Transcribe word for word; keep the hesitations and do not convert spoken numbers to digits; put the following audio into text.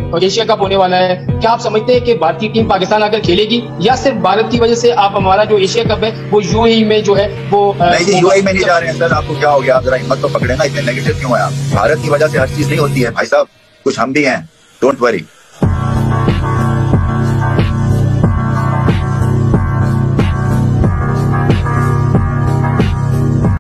Asia cup होने वाला है, क्या आप समझते हैं कि भारतीय टीम पाकिस्तान आकर खेलेगी या सिर्फ भारत की वजह से आप हमारा जो एशिया कप है वो यूएई में जो है वो नहीं, यूएई में नहीं जा रहे हैं सर। आपको क्या हो गया? आप जरा हिम्मत तो पकड़े ना, इतने नेगेटिव क्यों है आप? भारत की वजह से हर चीज नहीं होती है भाई साहब, कुछ हम भी हैं, डोंट वरी।